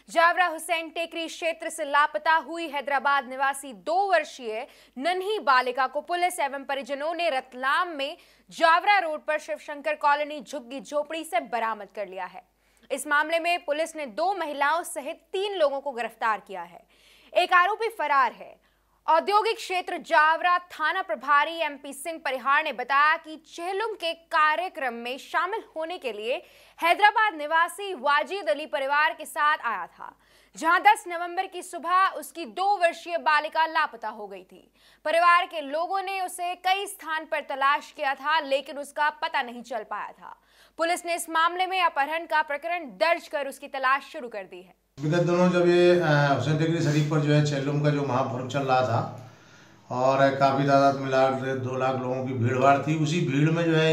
जावरा हुसैन टेकरी क्षेत्र से लापता हुई हैदराबाद निवासी 2 वर्षीय नन्ही बालिका को पुलिस एवं परिजनों ने रतलाम में जावरा रोड पर शिवशंकर कॉलोनी झुग्गी झोपड़ी से बरामद कर लिया है। इस मामले में पुलिस ने 2 महिलाओं सहित 3 लोगों को गिरफ्तार किया है। एक आरोपी फरार है। औद्योगिक क्षेत्र जावरा थाना प्रभारी एमपी सिंह परिहार ने बताया कि चेहलुम के कार्यक्रम में शामिल होने के लिए हैदराबाद निवासी वाजिद अली परिवार के साथ आया था, जहां 10 नवंबर की सुबह उसकी 2 वर्षीय बालिका लापता हो गई थी। परिवार के लोगों ने उसे कई स्थान पर तलाश किया था, लेकिन उसका पता नहीं चल पाया था। पुलिस ने इस मामले में अपहरण का प्रकरण दर्ज कर उसकी तलाश शुरू कर दी है। विगत दिनों जब ये हुसैन टेकरी शरीफ पर जो है चेहलुम का जो महापर्व चल रहा था और काफ़ी तादाद में 2 लाख लोगों की भीड़ भाड़ थी, उसी भीड़ में जो है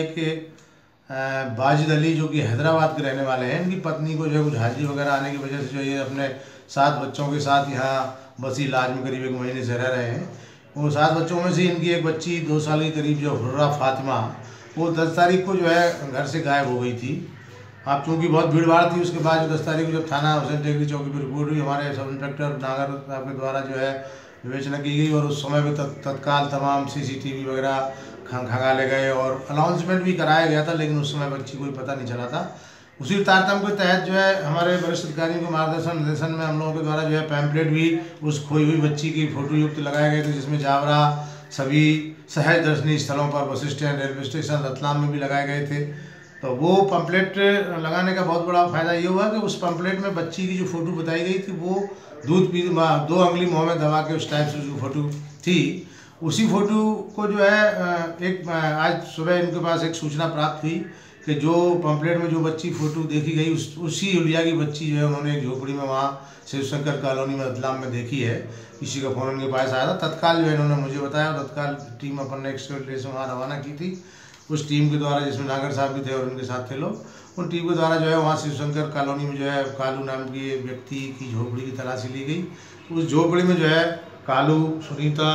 एक वाजिद अली जो कि हैदराबाद के रहने वाले हैं, इनकी पत्नी को जो है कुछ हाजिरी वगैरह आने की वजह से जो ये अपने 7 बच्चों के साथ यहाँ बसी इलाज में करीब 1 महीने से रह रहे हैं। वो 7 बच्चों में से इनकी एक बच्ची 2 साल के करीब जो हुर्रा फातिमा, वो 10 तारीख को जो है घर से गायब हो गई थी। अब चूँकि बहुत भीड़ भाड़ थी, उसके बाद 10 तारीख को जब थाना हुसैन टेकरी चौकी पर रिपोर्ट हुई, हमारे सब इंस्पेक्टर नागर साहब के द्वारा जो है विवेचना की गई और उस समय में तत्काल तमाम CCTV वगैरह खंगाले गए और अनाउंसमेंट भी कराया गया था, लेकिन उस समय बच्ची कोई पता नहीं चला था। उसी तारतम्य के तहत जो है हमारे वरिष्ठ अधिकारियों के मार्गदर्शन निर्देशन में हम लोगों के द्वारा जो है पैम्पलेट भी उस खोई हुई बच्ची की फोटो युक्त लगाए गए थे, जिसमें जावरा सभी सहज दर्शनीय स्थलों पर, bus stand, railway station, Ratlam में भी लगाए गए थे। तो वो पंपलेट लगाने का बहुत बड़ा फ़ायदा ये हुआ कि उस पंपलेट में बच्ची की जो फ़ोटो बताई गई थी वो दूध पी 2 उंगली मुँह में दबा के उस टाइप से जो फ़ोटो थी, उसी फ़ोटो को जो है आज सुबह इनके पास एक सूचना प्राप्त हुई कि जो पंपलेट में जो बच्ची फ़ोटो देखी गई उसी हुलिया की बच्ची जो है उन्होंने एक झोपड़ी में वहाँ शिवशंकर कॉलोनी में रतलाम में देखी है। किसी का फ़ोन उनके पास आया था, तत्काल जो है इन्होंने मुझे बताया और तत्काल टीम अपन ने एक्सपर्ट से वहाँ रवाना की थी। उस टीम के द्वारा, जिसमें नागर साहब भी थे और उनके साथ थे लोग, उन टीम के द्वारा जो है वहाँ शिवशंकर कॉलोनी में जो है कालू नाम की एक व्यक्ति की झोपड़ी की तलाशी ली गई। उस झोपड़ी में जो है कालू, सुनीता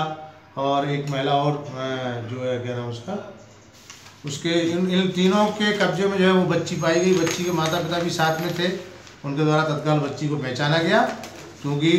और एक महिला और जो है क्या नाम उसका, उसके इन तीनों के कब्जे में जो है वो बच्ची पाई गई। बच्ची के माता पिता भी साथ में थे, उनके द्वारा तत्काल बच्ची को पहचाना गया, क्योंकि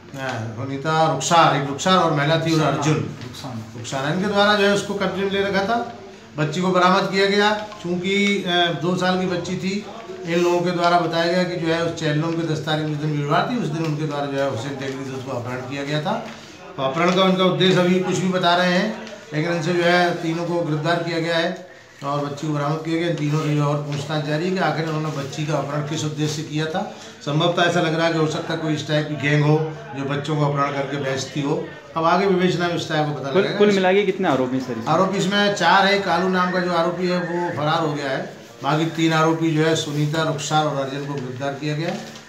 सुनीता रुखसार और महिला थी और अर्जुन रुखसाना, इनके द्वारा जो है उसको कब्जे में ले रखा था। बच्ची को बरामद किया गया। चूँकि 2 साल की बच्ची थी, इन लोगों के द्वारा बताया गया कि जो है उस चेहलुम के 10 तारीख जिस दिन भीड़ भाड़ थी, उस दिन उनके द्वारा जो है हुसैन टेकरी से उसको अपहरण किया गया था। तो अपहरण का उनका उद्देश्य अभी कुछ भी बता रहे हैं, लेकिन इनसे जो है तीनों को गिरफ्तार किया गया है और बच्ची को बरामद किया गया। तीनों से और पूछताछ जारी है कि आखिर उन्होंने बच्ची का अपहरण किस उद्देश्य से किया था। संभवतः ऐसा लग रहा है कि हो सकता है कोई इस टाइप की गैंग हो जो बच्चों को अपहरण करके बेचती हो। अब आगे विवेचना में इस टाइप को पता लगेगा। कुल मिला के कितने आरोपी सर? आरोपी इसमें 4 है। कालू नाम का जो आरोपी है वो फरार हो गया है। बाकी 3 आरोपी जो है सुनीता, रुखसार और अर्जुन को गिरफ्तार किया गया है।